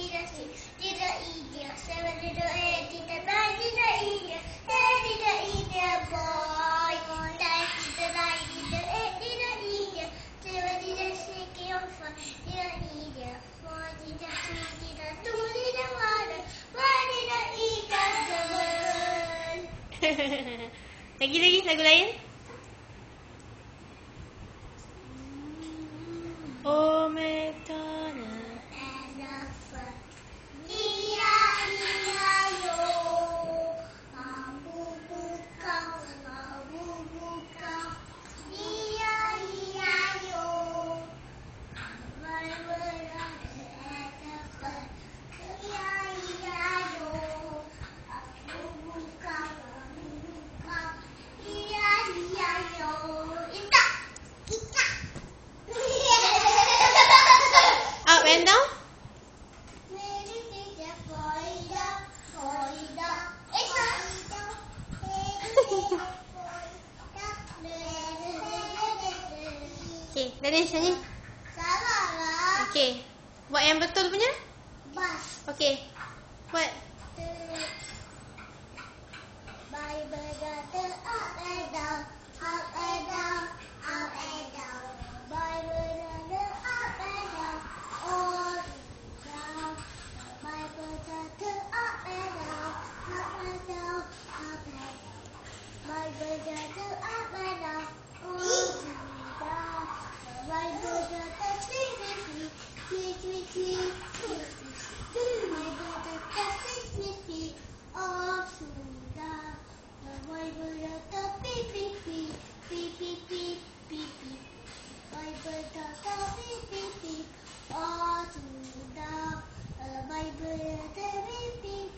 tidak six, tidak India, seven tidak eight, tidak nine, tidak India, ten tidak India boy, nine tidak nine, tidak eight, tidak India, seven tidak six, tidak five, tidak India, four tidak three, tidak two, tidak one, one tidak India girl. Lagi lagu lain? Oh McDonald. Elephant. Iya iya yo. Abu buka. Iya iya yo. My brother elephant. Iya iya yo. Abu buka. Iya iya yo. Ita. Up and down? Okay, Danish nyanyi. Salah lah. Okay, buat yang betul punya. Bas. Okay, buat. Bible kata up and down, up and down, up and down. Bible kata up and down, all down. Bible kata up and down, up and down, up and down. Bible kata up and down, all down. Bible kata sweet, sweet, sweet, sweet, sweet, sweet. Bible kata sweet, sweet, sweet, all down. Bible kata beep, beep, beep, beep, beep, beep, beep, beep. Bible kata beep, beep, beep, all down. Bible kata beep, beep,